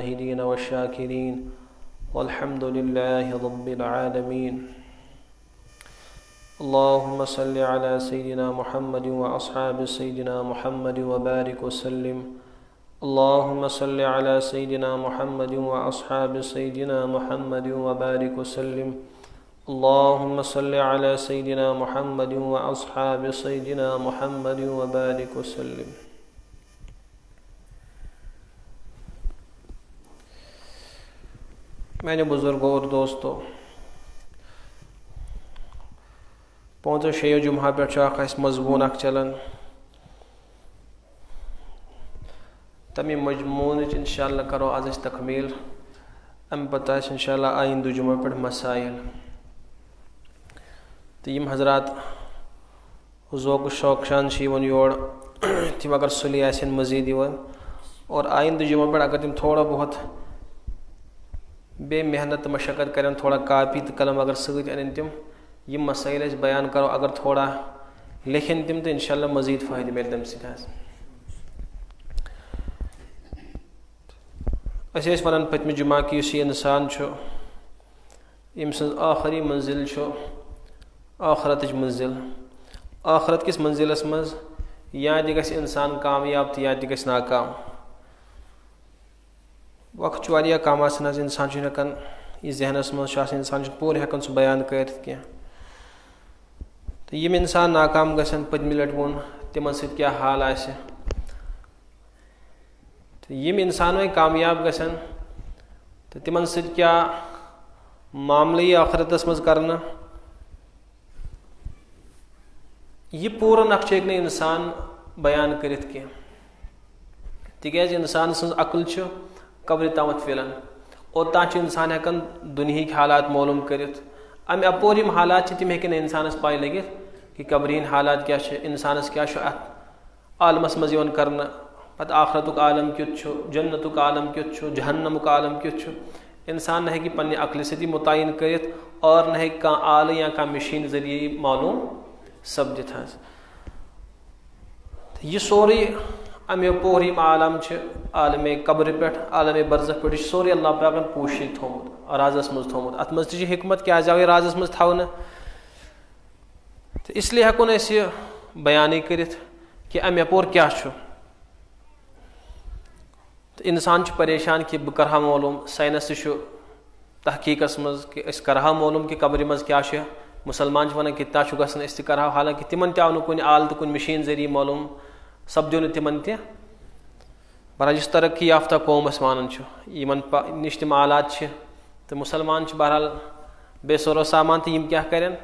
الشاهدين والشاكرين والحمد لله رب العالمين اللهم صل على سيدنا محمد وأصحاب سيدنا محمد وبارك وسلم اللهم صل على سيدنا محمد وأصحاب سيدنا محمد وبارك وسلم اللهم صل على سيدنا محمد وأصحاب سيدنا محمد وبارك وسلم. मैंने बुजुर्गों और दोस्तों 5-6 जुम्हा पे मजमून चलान तमी मजमून इंशाअल्लाह करो आज तकमील अम पता इंशाअल्लाह आइंद जुम्मे पे मसाइल तो यम हजरात ज़ौक़ शौक़ शान योर तम अगर सुली मज़ीद और आइंद जुम्मे पे अगर तम थोड़ा बहुत बे मेहनत मशक्क़त करें थोड़ा कापी तो कलम अगर सत अन तम यम मसाइल बयान करो अगर थोड़ा लिखन तम तो इंशाअल्लाह मज़ीद फ़ायदे मिले तम सत वन पतम जुमा कि यह इंसान यम आखिरी मंजिल आखरत मंजिल आखरत किस मंजिलस मज या ग इंसान कामयाब तो या ग नाकाम वक्त वारिया कम इंसान हेकान यह जहनस मज इंसान पूरे हेकान सह बयान कर तो यम इंसान नाकाम गसन पतम लट वोन तिमन सत क्या हाल आसे तो यम इंसान कामयाब गसन तो तिमन सत क्या मामले आखरतस मज करना यह पूरा नक्शे ने इंसान बयान कर तिज इंसान सज अकल कब्र तमत फिलन ओतान इंसान हेकान दुनिया हालात मालूम कर अमे अपोर यम हालात तम हे इंसानस पाई लगित कि कब्रहन हालात क्या इंसानस क्या आलमस मज कर पत आखरतुक आलम क्युत जन्नतुक आलम क्युत जहन्नमुक आलम क्युत इंसान न हेकि पन्ने अक्ल सती मुतयन कर और न हेकि कह आल या कह मशीन जरिए मालूम सपदित यह सोरे अमे पोर यम आलम आलम कब्र पे आलम बरज़ख पे सोरे अल्लाह पाकन पोशी थोमुत राजस मज थोमुत अत मज हिकमत क्या आव राजस मज थवन तो इसलिए हेको न बयान कर कि अमे अपोर क्या तो इंसान परेशान कि बह कर मालूम साइंस तहकीकस मज कि कर मालूम कि कब्र मज क्या मुसलमान वन कि ग कर हालांकि तिमन आव कुन आल तो कुन मशीन जरिए मालूम सपदो न तिमन बहरहाल इस तरक्की याफ्ता कौम वान निश तम आलात तो मुसलमान बहरहाल बेसरो सामान तो यम क्या करें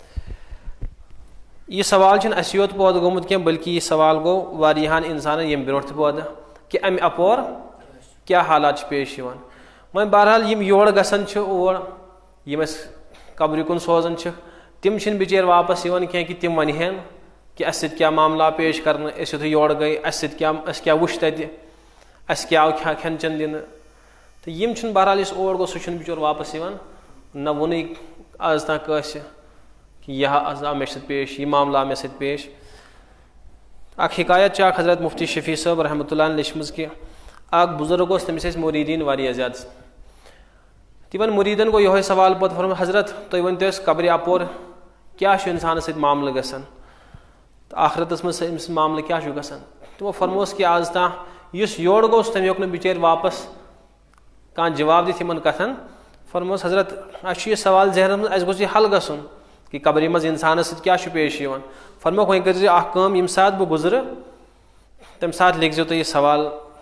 यह सवाल योत पौद गोमुत क्या बल्कि यह सवाल गो वारियान इंसान यम ब्रो पौद कि अमे अपोर क्या हालात पेश वह बहरहाल यम योर गसन और यम कब्र कुन सोजन तिम बिचार वापस क्या कि तिम वन कि अस क्या मामला पेश कर यु योर गई क्या वुच तत क्या आव खेन चन दिन तो यम बहरहाल ओर गो सह बिचोर वापस न वोन आज तक कि यह आव मे पेश यह मामला मे सत पेश अख हिकायत हजरत मुफ्ती शफी साहब रहमतुल्लाह लिखमज कि बुजुर्ग तमिस मुरीदीन वारिया ज्यादा तिमन मुरीदन गो यह सवाल पे फरम हजरत तुम वन कब्र अपोर क्या इंसान सत मामल गसन तो आखरतस मज मामल क्या गसन तमो फरमोस कि आज ता योर गोस तम हेक बिचार वापस कह जवाब दित कथन फरमोस हजरत अस सवाल जहन मज गोस हल गसन कि कब्र मज इंसान सत क्या पेश फरमोक वह कर यम सात बह गुजर तम सात लिखो तो यह सवाल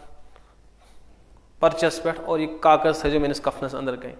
पर्चस पे और यह कागज थो मेस कफनस अंदर कहीं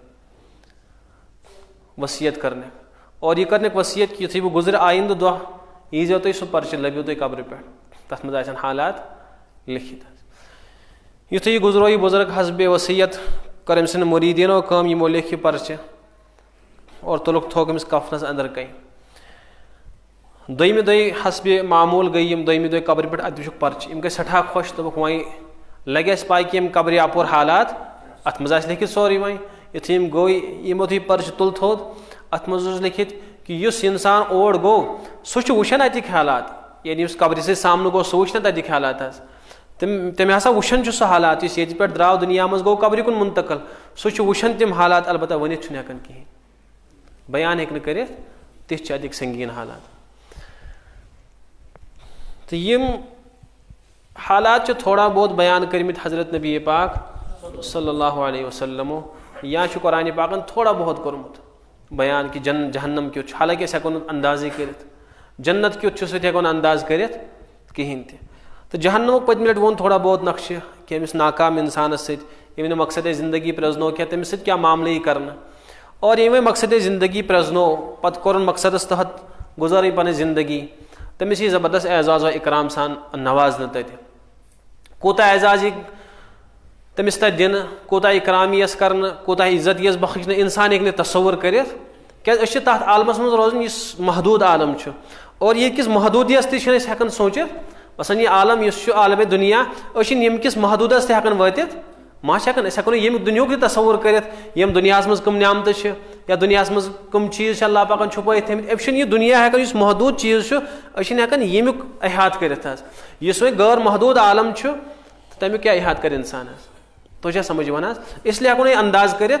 वसीयत करने और यह करने वसीयत कि युथ बह गुजर आइंद दह यीजो तुम सह पर्च लभो तुम कब्र पे तथ मज हालात लिखित युथ यह गुजरो यह बुजुर्ग हसबे वसीयत कर अम सद मुरीदीनो कम यमो लिख पर्च और तुलुक थोक अमिस कफनस अंदर कहीं दोयमि दो हसबे मामूल गई यम दोयमि दो कब्र पे अत वुक पर्च यम गई सठा खुश दोक वह लगे पाई कि यम कब्र अपोर हालात अत मज लिखित सोरी वह युथ यम गो यमो तुम पर्च तुल थोद अत मज लिखित कि युस इंसान ओर गो सह वुचान अतिक हालात यानी कब्र से सामने गो सह वुच ततिक हालात तम हसा वुशन सह हालात ये पे द्राव दुनिया मज गो कब्र कुन मुंतकल सह वुशन तम हालात अलबत्ता वनित हेकान कहें बयान हेक कर तिथ अधिक संगीन हालात तो यम हालात थोड़ा बहुत बयान करमित हजरत नबी पाक सल्लल्लाहु अलैहि वसल्लम या कुरान पाकन थोड़ा बहुत कोरमुत बयान कि जहन्नम क्युत हालांकि हेको अंदाजे कर जन्नत क्युत हेको अंदाज कर कहें तो जहन्नम पत्म लट वो थोड़ा बहुत नक्श कि अमिस नाकाम इंसानस सत मकसद ज़िंदगी प्रजनो क्या तमिस सत क्या मामले कर और ये मकसद ज़िंदगी प्रजनो पत कोर मकसदस तहत गुजार पन ज़िंदगी तमिस यह ज़बरदस्त एजाज़ व इकराम सान नवाजन तत कोता एजाज तमिस तत दिन कोता इकराम यस कर कोता इज्जत यस बख्श इंसान हेक तस्वुर कर क्या तथ आलमस मज रोजन इस महदूद आलम और ये किस महदूदियस तक सोचित बसन यह आलम इस आलम दुनिया यम किस महदूदस तक वातित मा हेको यम दुनिया तस्वुर कर यम दुनिया मज कम नियामत या दुनिया मज कम चीज़ अल्लाह पाकन छुपात थमित यह दुनिया हेकान इस महदूद चीज़ हेकान यमुक अहात कर वो गैर महदूद आलम तमिक क्या अहात कर इंसान तो समझ वन इसलिए हेको अंदाज कर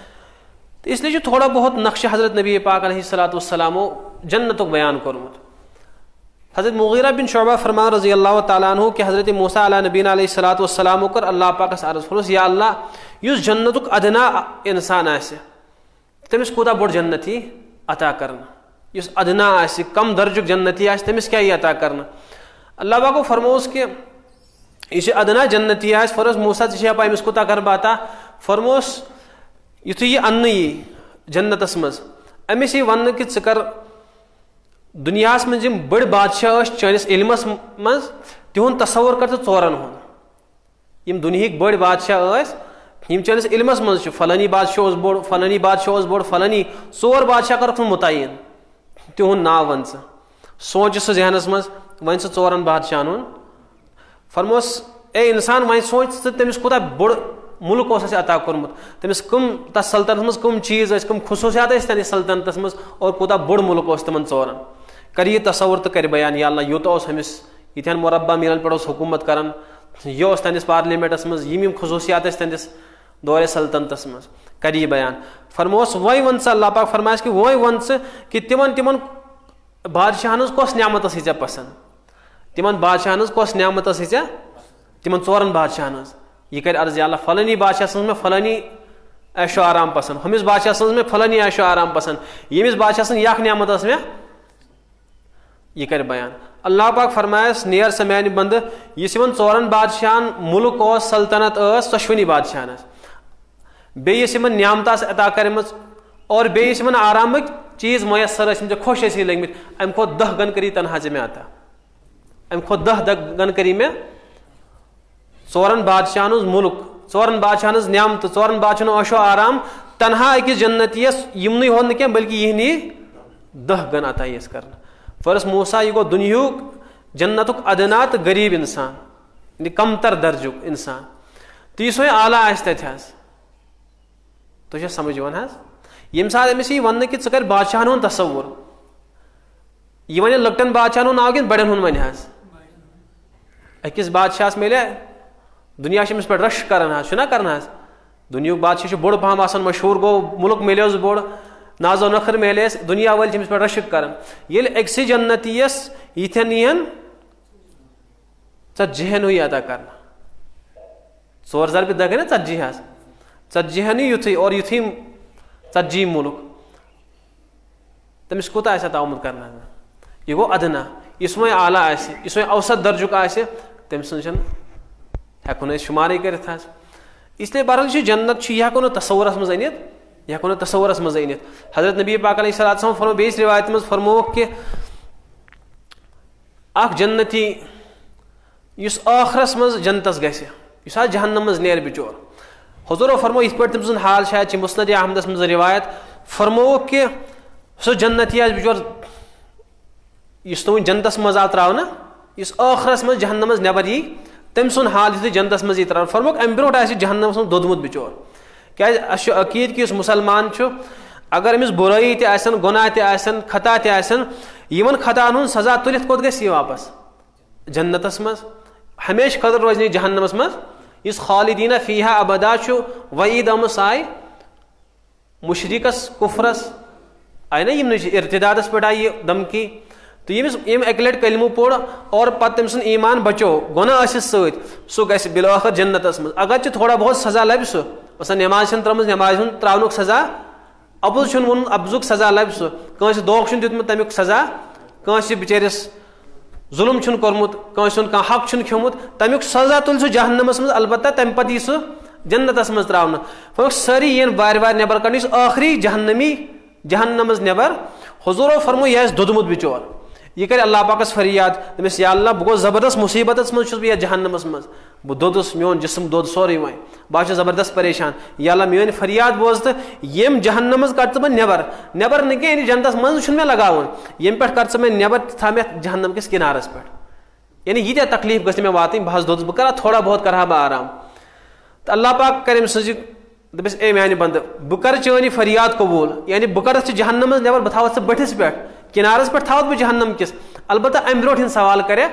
इसलिए थोड़ा बहुत नक्श हजरत नबी पाक अलैहिस्सलाम जन्नत बयान कोरमुत हजरत मुगीरा बिन शुअबा फरमान रज़ी अल्लाह तआला अन्हु कि हजरत मूसा अला नबीना अलैहिस्सलाम कर अल्लाह पाकस अर्ज फरमोस या अल्लाह युस जन्नतुक अदना इंसान आसे तमिस कोता बोड़ जन्नती अता करना युस अदना आसे कम दर्जुक जन्नती आसे तमिस क्या अता करना अल्लाह पाक फरमोस कि इस अदना जन्नती आसे फरमोस मूसा चे पा अमिस कोता कर बाता फरमोस युथु यह अन्न यी जन्नतस मज अमिस यह वन कि च कर दुनिया मज बड़ बादशाह चनिस इल्मस मज तिहुन तस्वुर कर चोरन हुन दुनिया बड़ बादशाह चनिस इल्मस मज फलानी बादशाह बोड़ फलानी बादशाह बोड़ फलानी चोर बादशाह कर मुतयन तिहुन नाव वन सोच सह जहनस मज वन चोरन बादशाहन हुन फरमोस ए इंसान वन सोच तमिस कोता बोड़ मुल्क अता कोरमुत तमिस कम तस सल्तनत मज कम चीज़ कम खसूसियात सल्तनतस मज और कोता बोड़ मुल्क तमन चोरन कर यह तस्वुर तो कर बयान या अल्लाह यूत हमिस इतन मुरब्बा मीलन पे हुकूमत करान यह तनिस पार्लियामेंटस मज यम खसूसियात तनिस दौरे सल्तनतस मज कर यह बयान फरमोस वही वन अल्लाह पाक फरमायस कि वही वन कि तिमन तिमन बादशाहन कस नियामत चे पसंद तिमन बादशाहन कस नियामत चे तिमन चोरन बादशाहन यह कर अर्ज अल्लाह फलानी बादशाह सज में फलानी ऐशो आराम पसंद हमिस बादशाह सज में फलानी ऐशो आराम पसंद यमिस बादशाह सज यह नियामत में यह कर बयान अल्लाह पाक फरमायस नेर समान बंद इस चोरन बादशाहन मुल्क सल्तनत सशवनी बादशाहन बेस नियामत अता करम और बेस आराम चीज़ मैसर खुश लगित अम खो 10 गन करी तनहा में आता अम खो 10 गन करी में चोरन बादशाहन मुल्क चोरन बादशाहन नियामत चोरन बादशाहन अशो आराम तनहा अकिस जन्नतियस यमन होन क्या बल्कि यह नी 10 गन अता यस कर फरस मूसा यह गो दुनियुक जन्नतुक अदना तो गरीब इंसान कमतर दर्जुक इंसान तो यह आला तथ तो समझ वन यम सात अमिस यह वन कि कर बादशाहन हुन तस्वुर यह वन लकटन बादशाहन नाव कि बड़न हुन वन अकिस बादशाह मिले दुनिया अमिस पे रश कर दुनियुक बादशाह बोड़ पहम मशहूर गो मुल्क मिले बोड़ नाजो नखर मेले दुनिया वाल अमिस पे रश कर अक्स जन्नतीस यन यन 40 अदा करना 4 ज़रब 10 गई ना 40 युथ और युथी 40 मुल्क तमिस कोता तामुत करना यह गो अदना इस आला इस औसत दर्जुक तम सन हेको शुमारी कर इसलिए बहरहाल जन्नत यह हेको तस्वुरस मज अनित यह हेको तस्वुरस मज अनित हजरत नबी पाक अलैहिस्सलाम फरमो बेस रिवायत मज फरमो कि अख जन्नती इस आखरस मज जन्नतस गस जहन्नम मज नेर बिचोर हुजूर फरमो इथ पे तम हाल शायद मुस्नद अहमदस मज रिवायत फरमो कि सो जन्नती बिचोर इस तुम जन्नतस मज आव त्रावना इस आखरस मज जहन्नम मज नेबर यी तम सुन हाल यु जन्नतस मज त्राव फरमोक अम ब्रोट जहन्नमस मज दोदमुत बिचोर क्या अकीद कि मुसलमान अगर अमिस बुराई तन गुनाह तन खता तन खतान सजा तुलित कोत गस वापस जन्नतस मज हमेशा खतर रोज जहन्नमस मज इस खालिदीना फीहा अबदा वईद आमस आय मुशरिकस कुफरस आय ना यम इर्तिदादस पे आई धमकी तो यम एक लट कलमु पोड़ और पत तम ईमान बचो गुनाह सह गि बिलाखर जन्नतस मज अगर थोड़ा बहुत सजा लबि सह मसल नमाज त्रमज नमाज त्रावनुक सजा अबुज वो अबजुक सजा लबि सह कंस दोख दितमुत तमिक सजा कंस बिचारिस जुल्म कोर्मुत कंस कह हक खेमुत तमिक सजा तुल सह जहन्नमस मज अलबत्ता तम पत यी सह जन्नतस मज त्रावन सारी यन वार वार नबर कड़ आखिरी जहन्नमस नबर हुजूरो फरमो यह दोदमुत बिचोर यह कर अल्लाह पाकस फरियाद दमिस या अल्लाह बह जबरदस्त मुसीबत मज बह जहन्नमस मज बह दोदस मोन जिस्म दोद सोरे वह बह जबरदस्त परेशान या अल्लाह मेन फरियाद बोज तो यम जहन्नमस कर बह नबर न कह जन्नतस मज मे लगावन यम पे कर मे नबर था मे जहन्नम किस किनारस पे यानी यीत्या तकलीफ गि मे वात बह दोदस बह कर थोड़ा बहुत कर बह आराम तो अल्लाह पाक कर दपिस ए मानि बंद बह कर चैन फरियाद कबूल यानी बह कर जहन्नमस नबर बह थवत बठिस पे किनारस पे थवत बह जहन्नम किस अलबत्ता अम ब्रोट सवाल करे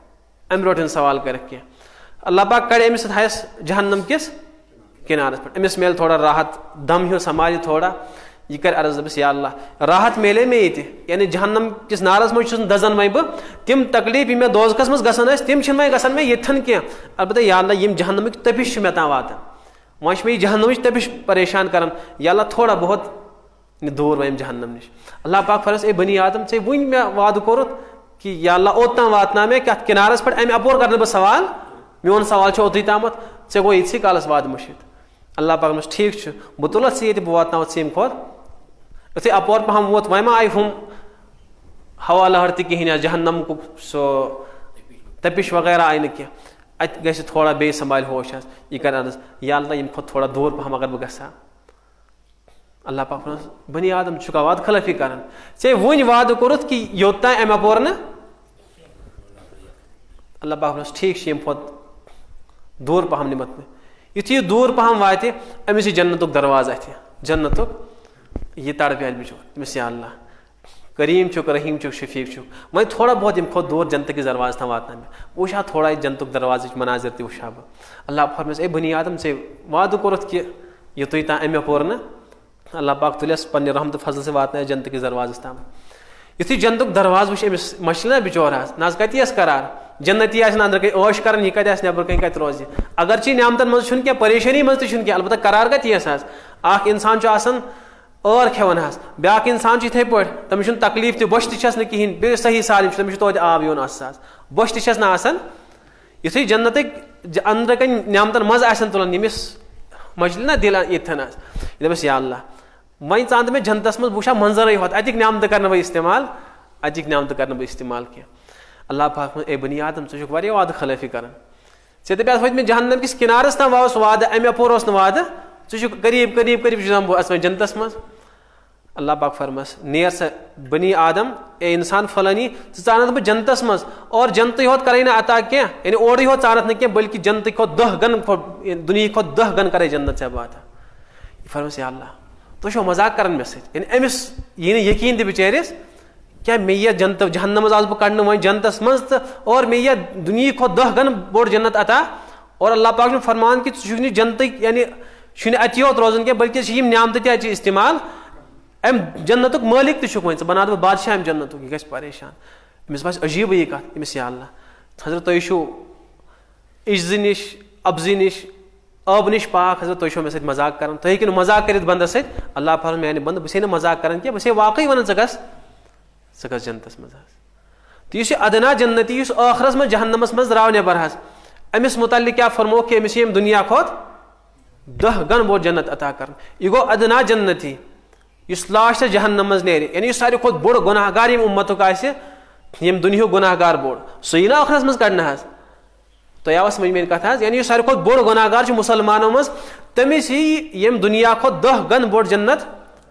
कह अल्लाह पाक कड़े अमिस हायस जहन्नम किस किनारस पे अमिस मेल थोड़ा राहत दम हियो संभाल थोड़ा यह कर अर्ज दबिस या अल्लाह राहत मेले मे ये यानी जहन्नम किस नारस मज दजन वह बह तिम तकलीफ मे दोजकस मज गसन तिम गसन मे येथन कह अलबत्ता या अल्लाह यम जहन्नमिक तपिश मे ता वातान वह मे जहन्नमिच तपिश परेशान कर या अल्लाह थोड़ा बहुत दूर वह जहन्नम निश अल्लाह पाक फरस ए बनी आदम ऐ वन मे वाद कोरुत कि या अल्लाह ओतान वातना मे कत किनारस पे अम अपोर कर बह सवाल मोन सवाल ओतई तामत ऐ गो इसी कालस वाद मुशित अल्लाह पाक मस ठीक बह तुलत ये बह वात षम खोत यूथे अपोर पहम वोत वह मा आई हम हवा लहर तहन जहन्नम को सो तपिश वगैरह आई न कह अत गि थोड़ा बे संभाल होश यह कर अर्ज या अल्लाह यम खुद थोड़ा दूर पहम अगर बह गसा अल्लाह पाक बनी आदम चुका वाद खलफी कर वन वाद कोरुत कि योत अम अपोर न अल्लाह पाक ठीक यम खुद दूर पहम निमत में युथ दूर पहम वात अमिस जन्नतुक दरवाज अथ जन्नतुक यह तड़ पे बिचो तमिस या अल्लाह करीम चुक रहीम चुक शफीक चुक वह थोड़ा बहुत यम खुद दूर जन्नत के दरवाज था वातना में वुशा थोड़ा जन्नतुक दरवाज मनाजिर तह वुशा बह अल्लाह फरमस ए बनी आदम ऐ वाद कोरुत कि युत ता अम अपोर न अल्लाह पाक तुलस पन्ने रहमत फजल से वात जन्नत के दरवाज ताम युथी जन्नतुक दरवाज वुश अमिस मशल बिचोर नाज कत करार जन्नती अंदर कहीं ओश कर यह कत नबर कहीं कत रोज अगर ची नियामतन मज क्या परेशानी मज तह अलबत्ता करार कत अख इंसान ٲर खेवन ब्याक इंसान इथे पे तमिस तकलीफ तह बोश तस कहें बे सही सालिम तमिस तोत आब योन बोश तस युथी जन्नत अंदर कन नियामतन मज तुलान यमिस मजल ना दिल इतन दपस या अल्लाह वह चा मे जन्नतस मज वुशा मंजर होत अतिक नियामत कर बह इस्तेमाल कह अल्लाह पाक ए बनी आदम चे वाद खलफी कर दप वो मे जहन्नम किस किनारस तम वास वाद अम अपोर वाद चे करीब करीब करीब अस जन्नतस मज अल्लाह पाक फरमस नेर सा बनी आदम ए इंसान फलानी चाहत बह जन्नतस मज और जन्नत होत कर अता कह यानी ओर होत चाहत न बल्कि जन्नत खो 10 गन दुनिया खो 10 गन करे जन्नत से बात फरमस या अल्लाह तुम मजाक कर मे यानी अमिस यह यकीन तह बिचारिस क्या मे यह जन्नत जहन्नम आज बह कड़न वो जन्नतस मज और मे यह दुनिया खो 10 गन बोड़ जन्नत अता और अल्लाह पाक फरमान कि छु जन्नत यानी अति योत रोजन क्या बल्कि यम नियामत तह इस्तेमाल अम जन्नतुक मालिक तह वो बना बह बादशाह अम जन्नतुक यह गि परेशान अमिस बस अजीब यह कत अमिस या अल्लाह हजरत तुम इज्ज निश अब्जी निश अब निश पाक हजरत तुम मे मजाक कर तुम हेकि मजाक कर बंदस अल्लाह फरमान मैंने बंद बह मजाक कर बह वाकई वन गस जन्नतस मज तो अदना जन्नती आखरस मज जहन्नमस मज द्राव नबर अमिस मुतल क्या फरमो कि अमिस दुनिया खोत 10 गन बोर जन्नत अता कर यह गो अदना जन्नती लास्ट जहन्नम मज नेर यानी सारे खुद बोड़ गुनाहगार उम्मतुक यम दुनिया गुनाहगार बोड़ सही ना आखरस मज कड़ना तो आव समझ मेरी कथ यानी सारे खुद बोड़ गुनाहगार मुसलमानों मज तमिस यम दुनिया खुद 10 गन बोड़ जन्नत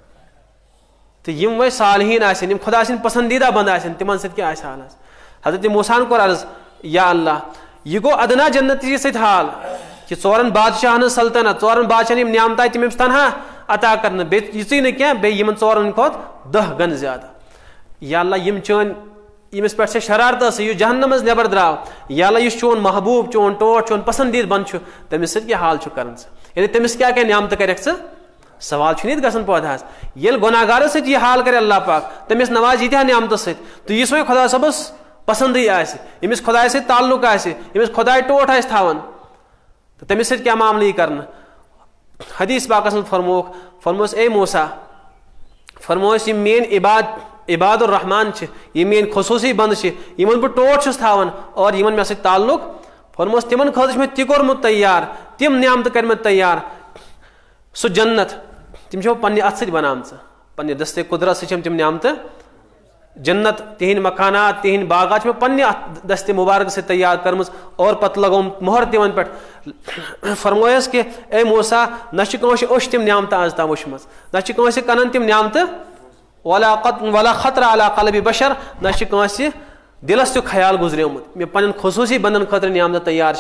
तो यम वह सालहीन खुदा पसंदीदा बंद तिमन सत क्या हाल हजरत मूसान कोर अर्ज या अल्लाह यह गो अदना जन्नती सत हाल कि 4 बादशाहन सल्तनत 4 बादशाहन नियामत तम तनहा अता कर यी न क्या बे 4 खोत 10 गन ज्यादा या अल्लाह यम चन यमिस पे शरारत यह जहन्नम नबर द्राव यल्ला यह चोन महबूब चोन टोट चोन पसंदीद बंद तमिस क्या हाल कर यानी तमिस क्या क्या नियामत कर सवाल गसन पौधा ये गुनागार सह हाल कर अल्लाह पाक तमिस नवाज यीत्या नियामत सत तो यह वो खुदा सबस पसंद यमिस खुदा सत ताल्लुक यमिस खुदा टोट थान तो तमिस सत क्या मामल कर हदीस पाकस फरमोस ए मूसा फरमोस यह मेन इबादुर रहमान ये मेन खसूसी बंद यमन बह टोट थान और यमन मे सत ताल्लुक फरमोस तिमन खत मे तह कोरमुत तैयार तिम नियामत कर तैयार सो जन्नत तिम पन्ने अथ सत बनाम पन्ने दस्ते कुदरत से तिम नियामत जन्नत तिहिंद मकानात तिहिंद बागात पन्ने दस्ते मुबारक से तैयार कर्म और पत लगो मोहर तिमन पे फरमोयस कि ए मूसा न अश तिम नियामत आज ताम वुचम न कनन तिम नियामत वला खतरा अला कल्बि बशर न दिलस तो ख्याल गुजरेमुत मे पन्न खसूसी बंदन खतर नियामत तैयार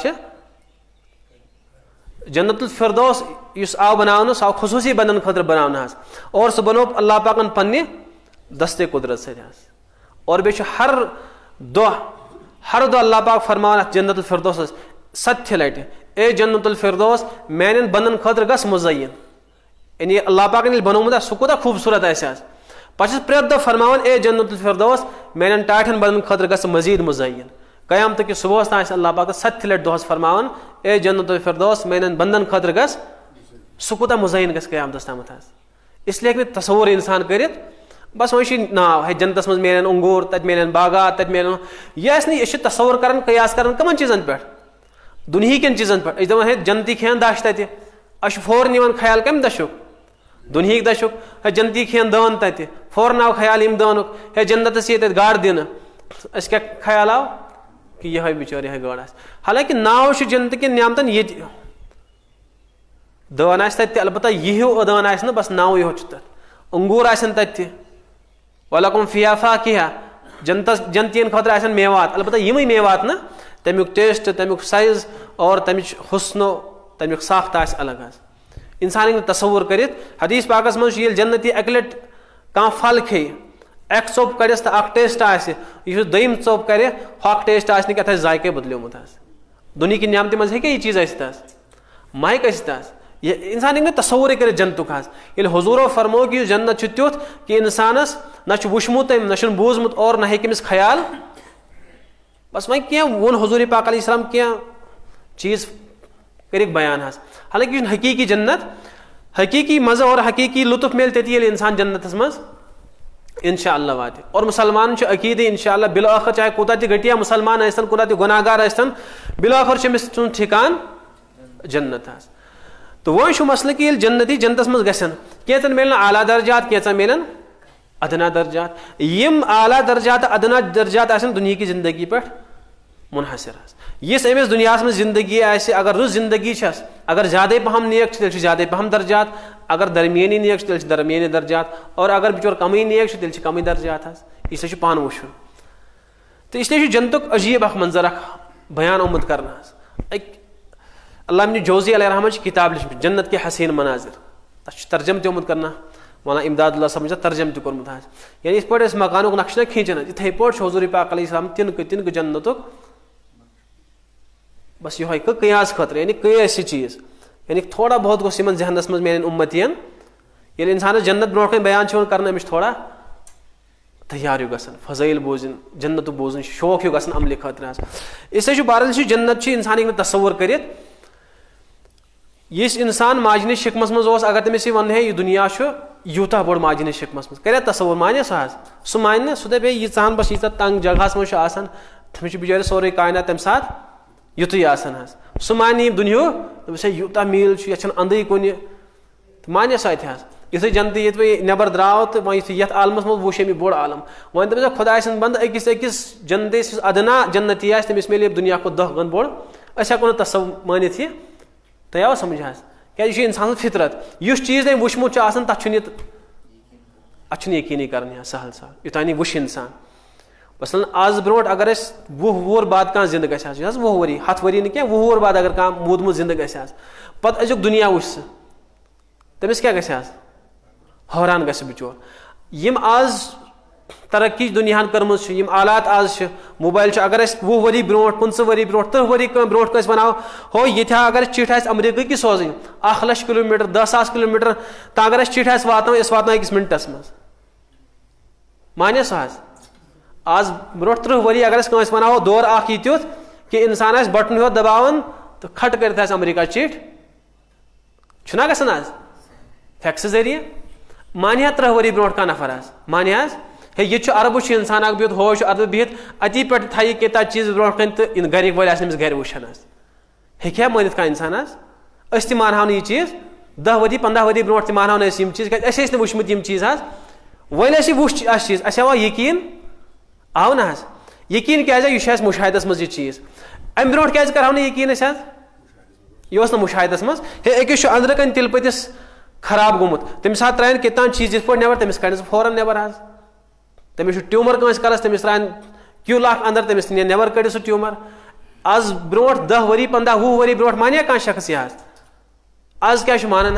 जन्नतुल फिरदौस युस आव बनावनो सो खसूसी बंदन खतर बनावनो और सह बनो अल्लाह पाकन पन्ने दस्ते कुदरत से और बे हर दो अल्लाह पाक फरमान जन्नतुल फिरदौस 7 लट ए जन्नतुल फिरदौस मैन बंदन खतर गस मुज़य्यन यानी अल्लाह पाकन बनोमुत सह कूता खूबसूरत पे प्रेत दह फरमान ए जन्नतुल फिरदौस मैन टाठन बंदन खतर गस मजीद मुज़य्यन क़यामत कि सुबह तान अल्लाह पाक 7 लट दोहस फरमान ए जन्नतुल फिरदौस मैन बंदन खतर गस सह कूता मुज़य्यन गस क़यामतस ताम इसलिए हे तसव्वुर इंसान कर बस वो नाव है जन्नतस मज मिलन अंगूर तत मिलन बागात तत मिलन यह तसव्वुर कर कयास कर कमन चीजन पे दुनिहिकन चीजन पे दपान है जन्नती खेन दाश तत अश फौरन यवन ख्याल कम दशुक दुनिहिक दशुक है जन्नती खेन दान तत फौरन आव ख्याल इम दानुक है जन्नतस ये गाड़ दिन क्या ख्याल आव कि यह बिचार यह गाड़ हालांकि नाव जन्नत के नियामतन ये दान अलबत्ता यह दान बस नाव यह तथ अंगूर तथ वलकुम फिया फाकिहा जन्नतियन खतर मेवात अलबत्ता यम मेवात न तमिक टेस्ट तमिक साइज और तमिच हुस्नो तमिक साख्त अलग इंसान तसव्वुर कर हदीस पाकस मज जन्नती अक लट कह फल खे अक चोप करस तो अक टेस्ट यह दोम चोप कर टेस्ट क्या जायके बदलोमुत दुनिया की नियामत मज हे चीज महक यह इंसान तसव्वुर कर जन्नतुक ये हुजूरो फरमो कि जन्नत तुथ कि इंसानस न वुचमुत न बूजमुत और न हेमिस ख्याल बस वह क्या वोन हुजूर पाक अलैहिस्सलाम क्या चीज कर बयान हालांकि हकीकी जन्नत हकीकी मज़ा और हकीकी लुत्फ मिल तती इंसान जन्नतस मज इंशाअल्लाह वात और मुसलमान अकीद इंशाअल्लाह बिल आखिर चाहे कोता घटिया मुसलमान कोता गुनाहगार बिल आखिर ठिकान जन्नत तो वो मसल कि जन्नती जन्नतस मज गसन कैचन मिलन आला दर्जात कैचन मिलन अदना दर्जात यम आला दर्जात अदना दर्जात दुनिया की जिंदगी पे मुनहसर यस अमिस दुनिया में जिंदगी अगर रुस जिंदगी अगर ज़्यादा पहम नेक तेल ज़्यादा पहम दर्जात अगर दरमियानी नेक तेल दरमियानी दर्जात और अगर बिचोर कमी नेक तेल कमी दर्जात इसलिए पान वुचुन तो इसलिए जन्नतुक अजीब अख मंजर बयान आमुत कर अल्लाह इब्न जौज़ी अलैहिर्रहमत किताब लिखी जन्नत के हसीन मनाजिर तथ तर्जम तमुत करना वना इमदादुल्लाह समझ तर्जम तुर्मुत यानी इस पे मकान नक्श न खींचन इथे पे हुजूर पाक अलैहिस्सलाम तिन जन्नतुक बस यह कयास खतर यानी कयासी चीज यानी थोड़ा बहुत गोस जहनस मज मेन उम्मतियन ये इंसान जन्नत ब्रोट बयान कर अमिस थोड़ा तैयार गसन फजैल बोजन जन्नत बोजन शौक गसन अमल खतर इसलिए बहरहाल जन्नत इंसान तसव्वुर कर यस इंसान माजन शिकमस मज अगर तमिस वन है यह दुनिया यूता बोड़ माजन शिकमस मज कर तसव्वुर माने सह माने सह दपे यीचान बस यीचा तंग जगह मज तमिस बिचार सोरे कायनात तम सात युत सह माने दुनिया यूता मील यह अंदे कुन माने सह इथे जन्नत ये नबर द्राव तो वह ये आलमस मज वुच बोड़ आलम वन दप खुदा बंद अकिस जन्नत अदना जन्नती तमिस मिले दुनिया को 10 गन बोड़ हेको तसव्वुर मानित यह तया समझ क्या इंसान फितरत इस चीज ने वुचमुत तथ यकीनी कर सहल सहल युतान वुच इंसान मसलन आज ब्रोट अगर 20 बाद कह जिंद ग 20 वरी 10 वरी न क्या 20 बाद अगर कह मूदमुत जिंद ग पे अजुक दुनिया वुच तमिस क्या ग हैरान ग बिचोर यम आज तरक्की दुनियाहन कर्मज यम आलात आज मोबाइल अगर 20 वरी ब्रो 15 वरी ब्रो 30 वरी ब्रो वनो हो ये अगर चिठ अमरीका की सोजन 1 लाख किलोमीटर 10,000 किलोमीटर तो अगर चिठ वात वात 1 मिनटस मज माने सह आज ब्रो 30 वरी अगर वनो दौर युथ कि इंसान बटन योत दबावन तो खट कर अमरीका चिठ छुना गसान आज फैक्स जरिए मानिया 30 वरी ब्रो का नफर आज मानिया हे ये अरब इंसान बिहत हो अरब बिहत अति पे थी क्या चीज ब्रो तो गर वल गर वुचान हे मानित क्या इंसान आज मानहाव यह चीज 10 वरी 15 वरी ब्रो मानहाव चीज वुचमुत चीज आज वल वुच चीज आव यकीन आव ना यकीन क्या यह मुशाहिदस मज चीज अम ब्रो क्या कर यकीन यह मुशाहिदस मज हे अकिस अंदर कन तिल पतिस खराब गोमुत तमिस त्रायन कितान चीज इत नबर तमिस कड़ फौरन नबर आज तमिस ट्यूमर कंस कलस तमिस त्रायन क्यूल अंदर तमिस नबर कड़ सह ट्यूमर आज ब्रो 10 वरी 15 20 वरी ब्रो मानिया कह शख्स यह आज क्या मानन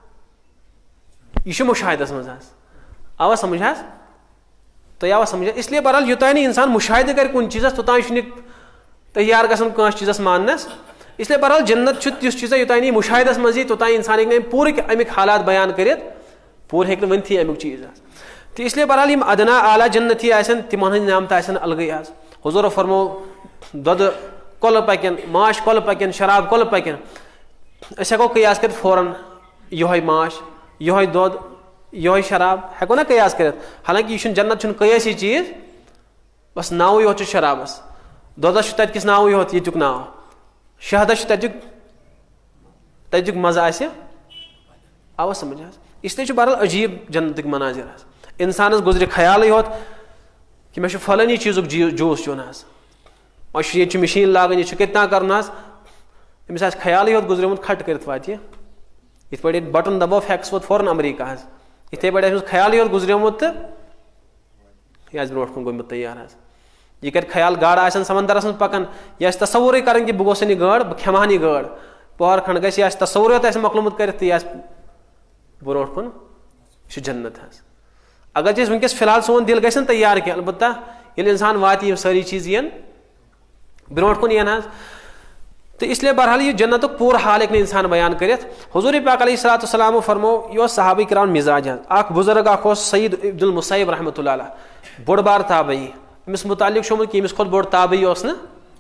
यह मुशाहिदस मज आवा समझ तो आवा समझ इसलिए बहरहाल युतान इंसान मुशाहिद कर कुन चीज़ तोतान तैयार गसन कह चीज़ मानस इसलिए बहरहाल जन्नत तिस चीज़ युतान मुशाहिदस मज तोतान इंसान हे पूरे अमिक हालात बयान कर पूरे हे वनथी अमुक चीज़ तो इसलिए बहरहाल यम अदना आला जन्नती आसन तिमन हंद नामत आसन अलग आज हुजूर फरमो दुध कोल पकन माश कोल पकन शराब कोल पकन हेको कयास कर फौरन यह माश यह दुध यह शराब हेको ना कयास कर हालांकि यह जन्नत कयासी चीज बस नाव योत शराबस दुधस तस नाव योत युक नाव शहदस तुक मजा आवा समझ इसलिए बहरहाल अजीब जन्नत मनाजिर इंसान गुजर ख्याल योत कि मे फलानी चीज़ जूस चुन ये मशीन लागन यह कितना कर अमिस ख्याल योत गुजरमुत खट कर वात इत पे बटन दबो फैक्स वोत फौरन अमरीका इथे पे ख्याल योत गुजरमुत तो यह ब्रो गोमुत तैयार यह कर ख्याल गाड़ आसन समंदरस मज पकान यह तस्वुर कर कि बह गोसन यह गाड़ बह खेमान यह गाड़ पहर खंड गह तस्वुर योत मकलुमुत कर ब्रो कुन जन्नत अगर वनकस फिलहाल सोन दिल गसन तैयार कि अलबत्ता ये इंसान वात सारी चीज यन ब्रो कुन यन तो इसलिए बहरहाल यह जन्नत पूरा हाल एक इंसान बयान कर हुजूर पाक अलैहिस्सलाम फरमो यह सहाबी किराम मिजाज अख बुजुर्ग सईद इब्नुल मुसैयब रहमतुल्लाह अलैह बोड़ बार ताबई अमिस मुतालिक शोमुत कि अमिस खुद बोड़ ताबई न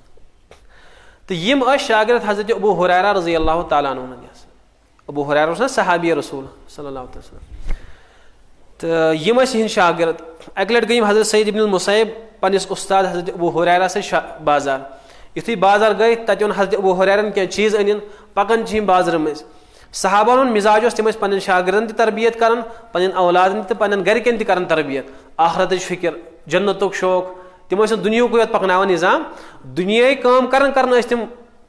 तो यम शागिर्द हजरत अबू हुरैरा रज़ी अल्लाह तआला अन्हु अबू हुरैरा सहाबी रसूल सल्लल्लाहु अलैहि वसल्लम तो यम हिंद शागिर्द अक लट गई हजरत सईद इब्नुल मुसैयब पन्निस उस्ताद हजरत अबू हुरैरा से बाजार युथी बाजार गए तत ओन हजरत अबू हुरैरन क्या चीज़ अन पकान बाजार मज सहाबान मिजाज तम पन्न शागिर्दन तरबियत कर पन्न औलादन तो पन्न गरकन तक तरबियत आखरत फिक्र जन्नत शौक तम दुनिया योत पकना निज़ाम दुनिया काम कर तम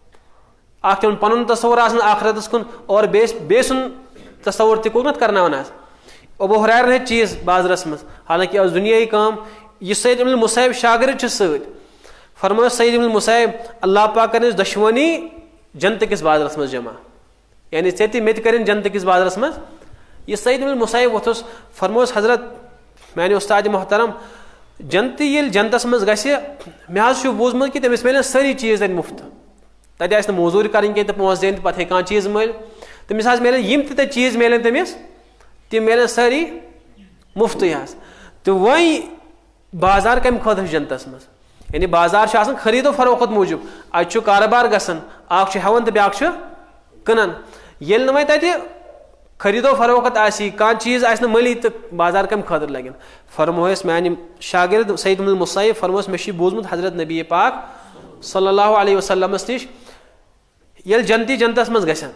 तम पन तस्वुर आखरत कुन और बे तस्वुर तक करना अबू हुरैरा चीज़ बाजारस मज हालांकि आज दुनिया काम यह सईद इब्नुल मुसैयब शागिर्द सत फरमाया सईद इब्नुल मुसैयब अल्लाह पाक कर दुश्मनी जन्नत किस बाजारस मज जमा यानी चे मे कर जन्नत किस बाजारस मज यह सईद इब्नुल मुसैयब वोथुस फरमोस हजरत माने उस्ताद मोहतरम जन्नत ये जन्नतस मज गि मे बूजमुत कि तमिस मिलन सारी चीज़ मुफ्त तत मोजूरी कर पोस दिन पे हे चीज़ मिल तमिस मिलन यम ते चीज़ मिलन तमिस तम मिलन सारी मुफ्त तो वही बाजार कम खुद जन्नतस मज यानी बाजार खरीदो फरोख्त मूजूब अत कारोबार गसन अख हेवन तो ब्याक कनान ये वे तत खरीदो फरोख्त कह चीज़ मली तो बाजार कम खतर लगन फरमोस मान शागिर्द सईद इब्नुल मुसैयब फरमोस मे बूजमुत हजरत नबी पाक सल्लल्लाहु अलैहि वसल्लमस निश ये जन्नती जन्नतस मज गसन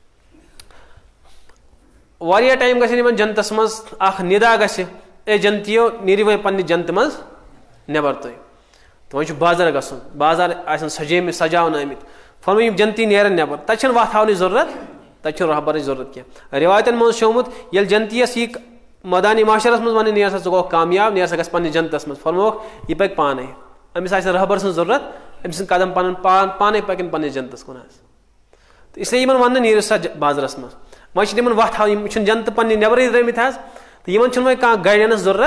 वारिया टाइम गसन जन्नतस मज अख निदा गस ए जन्नतियो नीर वे पन्ने जन्नत मज नबर तो वह बाजार गसन बाजार सजे सजावन आमित फरमो जन्नती नेरन नबर तत वत हावन जरूरत तत रहबर जरूरत क्या रिवायतन मज शोमुत ये जन्नतीस यह मदानी माशरस मज वन नेर गो कामयाब नेर सा गस जन्नतस मज फरमो यह पक पाने अमिस रहबर सं जरूरत अमिस कदम पाने पकन पन्ने जन्नतस कुन तो इसलिए वन नीर सा बाजारस मज वह वत हावन जन्नत पन्ने नबर द्रमित तो वन वह कह गाइडेंस जरूरत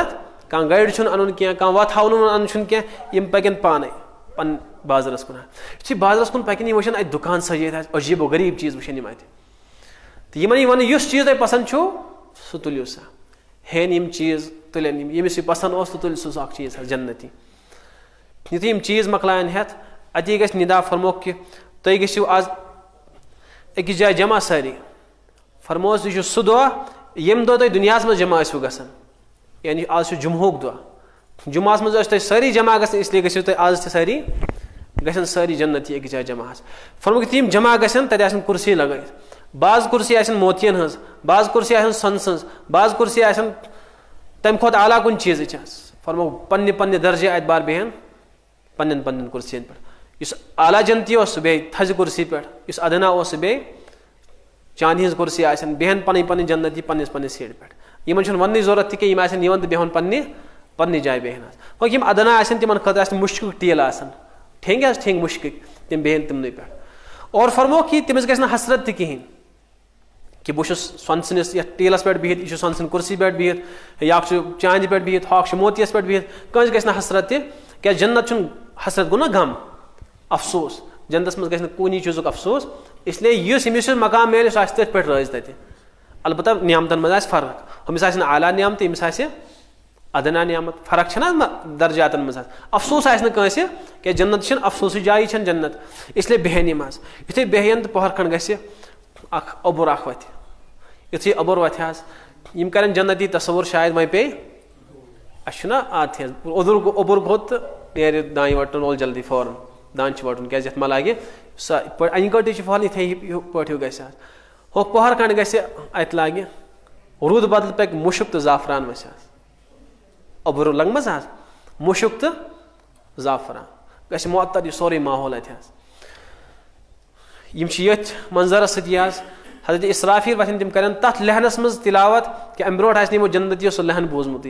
कह गाइड अन कह वत हावन अन कह पकन पाने पन बाजारस कुन यु बाजारस कुन पकन वो अत दुकान सजित अजीब गरीब चीज वुन अत वन युस चीज तुम पसंद सह तुलियो सा हेन यम चीज तुलन यमिस यह पसंद तो तुल सह चीज जन्नती यु चीज मकलायन हेत अति गि निदा फरमो कि तुम गो आज अकिस जाए जमा सारी फरमोस यह सह दह यम दह तुम दुनिया मज जमा गसन यानी आज जुम्हुक दह जुमास मज तुम सारी जमा ग इसलिए गो तुम आज सारी गन सारी जन्नती अकिस जाए जमा फरमो कि जमा गन तत कुर्सी लगे बाज कुर्सी मोतियन हज बाज कुर्सी सन सज बाज कुर्सी तम खुद आला कुन चीज फरमो पन्ने पन्ने दर्जे अत बार बेहन पन्न पन्न कुर्सियन पे आला जनती बे थज कुर्सी पे अदना बे चांदी हज कुर्सी बेहन पन पन्न जन्नती पन्नस पन्नस सीट पे इन वन जरूरत कि निवन तो बेहन पन्ने पन्ने जाए बेहन हो अदना तिम खत मुश्क टील ठेंग ठेंग मुश्क तम बेहन तिमन पे और फरमो कि तमिस गि हसरत तहन कि बहुत सनसनिस टीलस पे बिहित यह सनसन कुर्सी पे बिहित या चांद पे बिहित हॉक मोतियस पे बिहित कंस गि हसरत क्या जन्नत हसरत गो ना गम अफसोस जन्नत मज गि कूनी चीज़ अफसोस इसलिए इस मकाम मिले सह तथ पे रोज तत अलबत्ता नियामतन मज फर्क हमिस आला नियामत यमिस अदना नियामत फर्क दर्जातन मज अफसोस आंस क्या जन्नत अफसोस जाय जन्नत इसलिए बेहन मज युथे बेहन तो पहर खंड गि अबुर वथ युथे अबुर वथ यम कर जन्नती तस्वुर शायद वह पे अच्छा ओबुर गो तो नीर दान वटन वोल जल्दी फौरन दान वटन क्या ये लगे अन कट फल इथे पे गि हो पहर खंड गि अत लगे रूद बदल पे मुशक तो ज़ाफ़रान वस अबुर लंग मज मुशक तो ज़ाफ़रान गि मुअत्तर यह सोरे माहौल अत मंजरस सती हजरत इसराफील वथन तम कर तथ लहनस मज तिलावत कि अम ब्रो नमो जन्नतियों सह लहन बोजमुत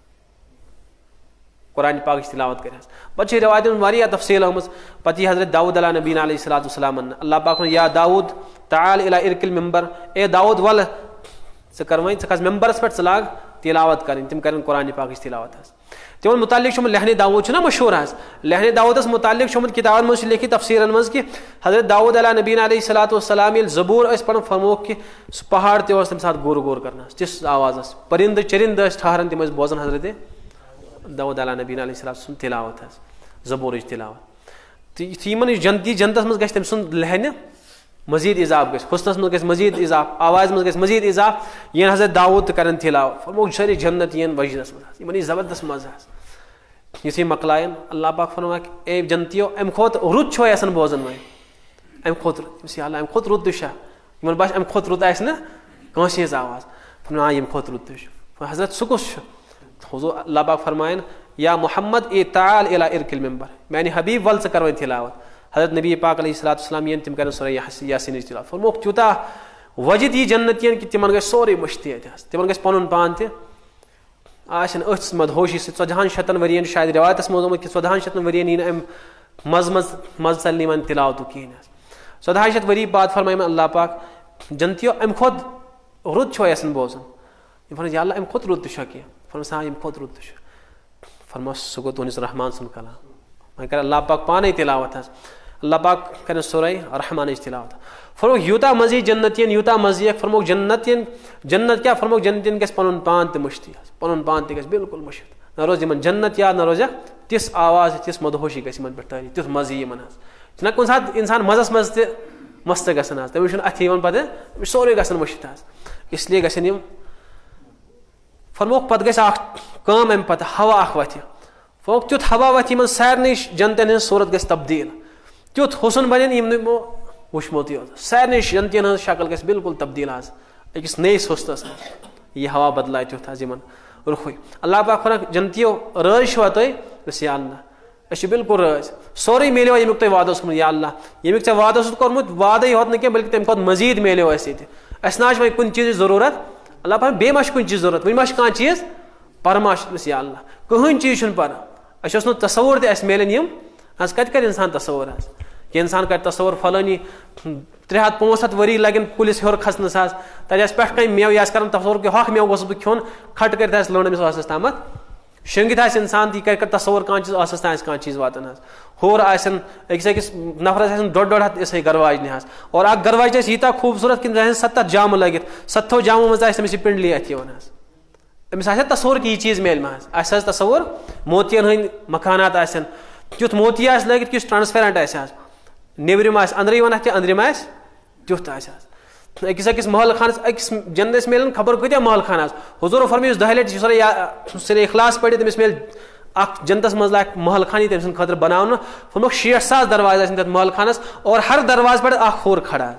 कुरान पाक तिलावत कर पे रवायत तफसील आमज पे हजरत दाऊद अला नबी अलैहिस्सलाम अल्लाह पाक या दाऊद ताल इला इरकिल मिंबर ए दाऊद वल कर वह खस मिंबरस पे लाग तिलावत कर तम कर कुरान पाक तिलावत तिमन मुतालिक लहन दाऊद ना मशहूर लहन दाऊदस मुतालिक किताबन मज लिखित तफसीरन मज कि हजरत दाऊद अला नबी अलैहिस्सलाम ज़बूर पढ़ फरमो कि सह पहाड़ तम सात गोर गोर कर तिस आवाज परिंद चरिंद ठहरन तम बोजान हजरत दाऊद अला नबी अलैहिस्सलाम तिलावत ज़बूर तिलावत तो जनती जन्नत मज गि तम सुंद लहन मजीद इजाफ गि हुस्नस मज गि मजीद इजाफ आवाज मज गि मजीद इजाफ ये हजरत दाऊद कर तिलावत फरमो सारी जन्नत ये वजदस मज जबरदस्त मजा युथे मकलायन अल्लाह पाक फरमा ए जनतियों अम खोत रुत छो बोजन वह अम खोत अम खोत रुत इन बस अम खोत रुत आस हज आवाज फरमा यम खोत रुत हजरत सुकुस अल्लाह पाक फरमायन या मोहम्मद ए ताल इला इरकिल मिंबर मैंने हबीब वल कर वह तिलावत हजरत नबी पाक अलैहिस्सलाम तम कर सूरह यासीन तिलावत फरमो त्यूता वजद यह जन्नतियन कि तिमन गि सोरे मुश्ती तिमन गि पन पान अथ मदहोशी सत 1400 वरियन शायद रिवायतस मज कि 1400 वरियन यी अम मज चल वन तिलावत कहें 1400 वरी बाद फरमाय अल्लाह पाक जनतियों अम खुद रुत छो बोजन फरम या अल्लाह अम खुद रुत कह फरम हाँ अम खुद रुत फरमो सह गो तुहस रहमान सुन कलाम वह कर अल्लाह पाक पाने तिलावत अल्लाह पाक कर सूरह रहमान तिलावत फरमो यूता मजी जन्नतियन यूता मजी फरमो जन्नतियन जन्नत क्या फरमो जन्नतियन गि पन पान तो मुश्ती पन पान तो बिल्कुल मुश्त न रोज इन जन्नत याद न रोज तिस आवाज तिस मदहोशी गि पे तारी तुथ मजी ना कुन सात इंसान मजस मज त मस्त गसन तमिस अथ पे सोरे गसन मुश्त इसलिए गसन फरमो पे गम अम पे हवा वथ फरमो तुथ हवा वथ इन सारे जन्नतन हज सूरत गि तब्दील तुथ हुसन बन यमो वुचमुत सारे जन्नतियन हज शक्ल गि बिल्कुल तब्दील अकिस नईस हुसनस यह हवा बदलाय तुथ इन रुख अल्लाह पाक फरक जन्नतियों रज छुआ तुम या अल्लाह बिल्कुल रज सोरे मिलो यमुक तुम वादो या अल्लाह यमुक ऐ वादो कोर्मुत वादे होत न बल्कि तम खुद मजीद मिलो ना वह कुन चीज जरूरत अल्लाह पाक बे कुन चीज जरूरत वन कह चीज परमा या अल्लाह कहन चीज पर अस तस्वुर तस मिलन यम आज कत कर इंसान तस्वुर कि इंसान कर तस्वुर फलानी 300-500 वरी लगन पुलिस हेर खसनस तत पे कहीं मेव यह कर तस्वुर कि हक मेव गोस बह खोन खट कर लौंडमिस तम शंगित आस इंसान ती कर तस्वर कह चीज आसस तान कह चीज वातान होर आसन अकिस नफरस आसन डोड हथ इस गरवाजन और अ गरवाज यूत खूबसूरत कि 70 जाम लगित 70 जामों मज तमिस पिंडली अथ अमिस तस्वर कि यह चीज मेल अस तस्वर मोतियन हंद मकानात आसन तुथ मोती आस लगित कि ट्रांसपेरेंट आस नेबरिम अंदर यहां अंदरिम तुथ अकिस महल खानस अकिस जन्नत मेलन खबर कत्या महल खान हुजूर फरमाया 10 लटि सुर इखलास पढ़ तमिस मेल जन्नतस मज लायक महल खानी तम खतर बनावन फरमोक 60,000 दरवाजा तथ महल खानस और हर दरवाज पे खोर खड़ा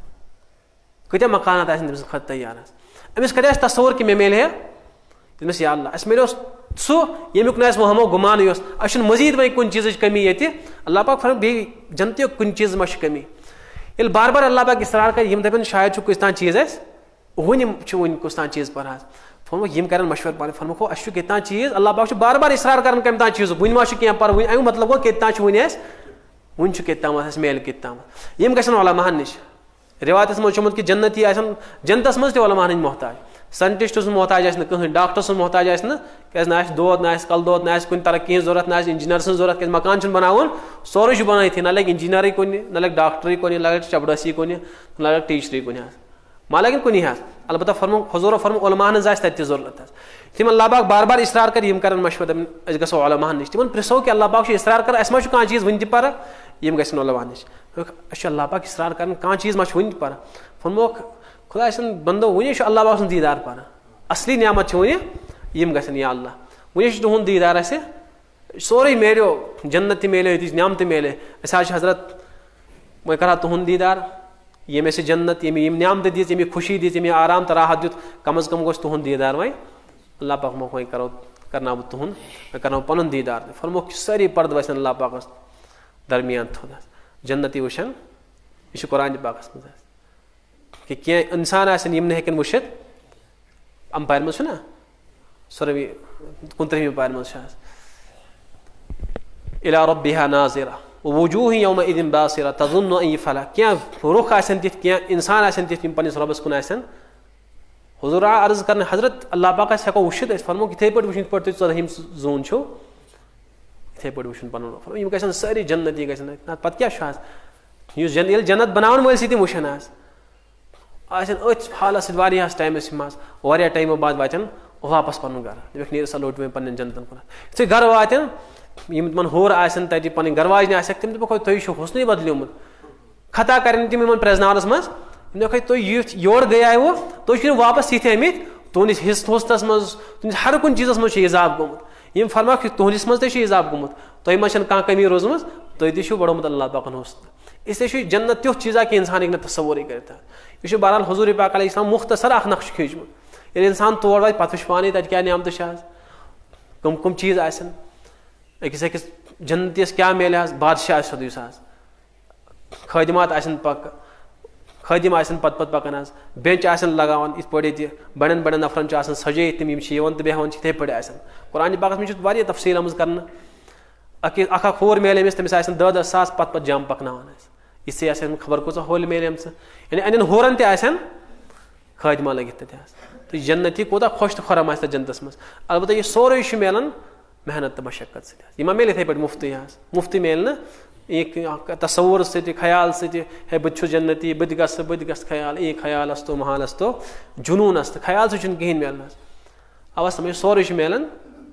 कत्या मकानात तमिस खत तैयार अमिस कर तस्वर कि मे मेल है तमिस या अल्लाह अस मिलो सो यमुक न वहमो गुमान अस मजीद वह कुन चीज कमी ये अल्लाह पाक फरम बे जन्नत कुन चीज मा कमी ये बार बार अल्लाह पाक इसरार कर दपन शायद कुछ तान चीज वन कुछ तान चीज पर फरमो यम कर मशवर पान फरमो अस कत चीज अल्लाह पाक बार बार इसरार कर कम तान चीज वन मा क्या पर वन अमु मतलब गो कत वन कत मेल कत यम गन उलमाहन नश रिवायत मज कि जन्नती जन्नतस मज उलमाहन मोहताज साइंटिस्ट मोहताज कहीं डॉक्टर मोहताज क्या दोद ना कल दोद ना कुछ तरक्की जरूरत ना इंजीनियर जरूरत क्या मकान बनावन सोरे बनाई ना लगे इंजीनियरी कुन ना लगे डॉक्टरी कुन ना लगे चपड़सी कुन ना लगे टीचरी कुन मा लगे कुन अलबत्त फरमो हुजूर फरमो उलमाहन तत जरूरत तम अल्लाह पाक बार बार इसरार कर कर मशवर गो उलमाहन नश तम प्रिसो कि अल्लाह पाक इसरार कर अस कह चीज वन पर यम गन उलमा नश अल्लाह पाक इसरार कर कह चीज मा वन पर फरमो खुदा बंदो वन अल्लाह पाक दीदार पर असली नियामत वन यम गन या अल्लाह वन तुहद दीदार अस सोरे मेलो जन्नत मेले नियामत मेले हजरत वह कर तुहद दीदार यम अस जन्नत यम नियामत दी यम खुशी दी यम आराम तो राहत दुत कम अज कम गोस तुहद दीदार वह अल्लाह पाक मो वह करो करना बह तुहद वह कर पन दीदार फरमो सारी पर्द वसन अल्लाह पाक दरमियान थोद जन्नती वुशन यह कुरान पाकस मज कि कह इंसान यम हेकन वुशित अम्पायर मज ना सुरवी 19 पायर मज इला रब्बिहा नाज़िरा वजूह यौमइज़िन बासिरा तज़ुन्नु अन युफ़अला क्या रुख आसन तिथ क्या इंसान आसन तिथ यम पन्निस रब्बस कुन आसन हुजूर अर्ज करने हजरत अल्लाह पाक हेको वुशित फरमो इथे पट वुशित पट तुम 14 जून छो इथे पट वुशिन पन फरमो यम गसन सारी जन्नती गसन पत क्या जन्नत बनावन वल सित वुशन अथ हालस टाइमस मज टाइमो बाद वातन वापस पन घर नीर सा लोट पन्न जन्नतन कुन थे घर वातन यम होर आसन तत पन गरवाजन आक तम दोप तुम हुस्न बदलोमुत खता कर तम प्रेजनावस मज तुम योर गया वो तुम वापस ये आमित तुहस हिस्सस मज तुम हर कुन चीज़स मज इजाफ गोमुत यम फरमा तुहस मज इजाफ गोमुत तुम मा कह कमी रोजम तुम बढ़ोमुत अल्लाह पाकन हुस्न इसलिए जन्नत तुथ चीज़ा कि इंसान हेक तस्वुर कर यह बहरहाल हुजूर पाक अलैहिस्सलाम मुख्तसर नक्श खींचमुत ये इंसान तौर वात पे पानी तत क्या नियामत कम कम चीज़ आसन अकिस अकिस जन्नतीस क्या मेले बादशाह सदुस खदिमात पक खदिम पत पत पकान बेंच लगान इत पे बड़न बड़न नफरन सजे तम तो बेहान थे पे कुरान पाकस में तफसील आमज कर अख होर मेले तमिस 10-10 सास पत पत जाम पकनान इससे खबर कूचा होल मेले यानी अन होरन तन खदिमा लगित तो जन्नती कूता खुश तो खुरम जन्नतस मज अलबत्त यह सोरे मेलन मेहनत तो मशक्कत सह मेल इथे पे मुफ्ती मेल न एक तस्वुर सत ख्याल सत है बह जन्नती बह गस ख्याल एक ख्याल अस्तो महाल अस्तो जुनून अस्त ख्याल सह कहें मेलन अवस समझ सोरे मेलन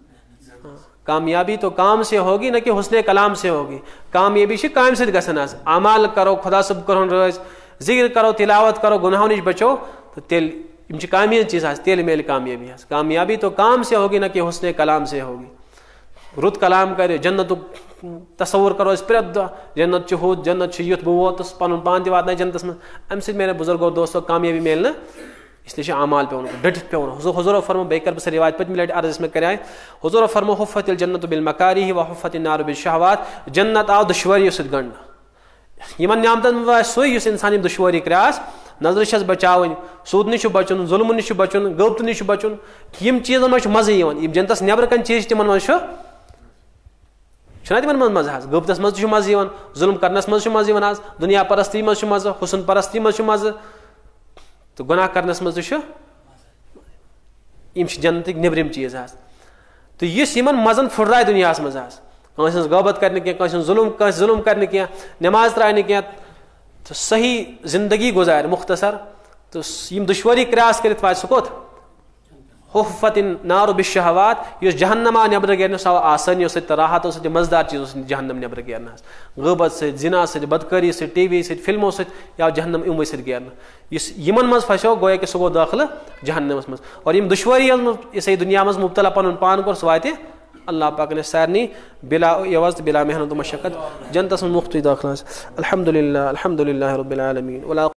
कामयाबी तो काम से होगी न कि हुस्ने कलाम से होगी कामयाबी काम से गसन अमाल करो खुदा सब करो रोज जिक्र करो तिलावत करो गुनाहों नश बचो तो तेल कामयाब चीज़ तेल मेल कामयाबी कामयाबी तो काम से होगी न कि हुस्ने कलाम से होगी रुत कलाम कर जन्नत तस्वुर करो प्रेत जन्नत हुत जन्नत युथ बह वोतस पन पान तक वात जन्नतस मज अम सत मेरे बुजुर्गो दोस्तों कामयाबी मेल न इसलिए अमाल पे डटित पे हुजूर फरमो बे कर बह रिवायत पत्म लट अर्ज में कराए हुजूर फरमो हुफ़्फ़तिल जन्नतु बिल मकारिह व हुफ़्फ़तिन नारु बिल शहवात जन्नत आव दुश्वारी सत गण यमन नियामतन सोई इंसान दुश्वारी करास नजर छस बचावन सूद नश बचुन जुल्म नश बचुन गबत नश बचुन यम चीज़न मज मज़े यम जन्नतस नेबर कन चीज तिमन मज तिमन मज गबतस मज मज़ जुल्म करनस मज मज़ दुनिया परस्ती मज मज हुसन परस्ती मज मज तो गुनाह करनस मज यम जन्नत नेबरिम चीज़ तो यस यमन मजन फुर्राय दुनिया मज कंस गबत कर जुल्म कर नमाज त्राय क्या तो सही जिंदगी गुजार मुख्तसर तो यम दुश्वारी क्रॉस कर वा कोत हुफ़्फ़तिन नारु बिश्शहवात यस जहन्नमा नबर गिरन सो आसानियों से राहत मज़ेदार चीज़ों जहन्नम नबर गिरन गबत से जिना से बदकारी से टीवी से फिल्मों से या जहन्नम इमो से गिरन यमन मज फसो गोया कि सह गो दाखिल जहन्नमस मज और यम दुश्वारी इस दुनिया मज मुब्तला पन पान कर सह वाते अल्लाह पाक ने सारनी बिला यवज़ बिला मेहनत मशक्क़त जन्नतस मज मुफ्त दाखिल। अल्हम्दुलिल्लाह रब्बिल आलमीन।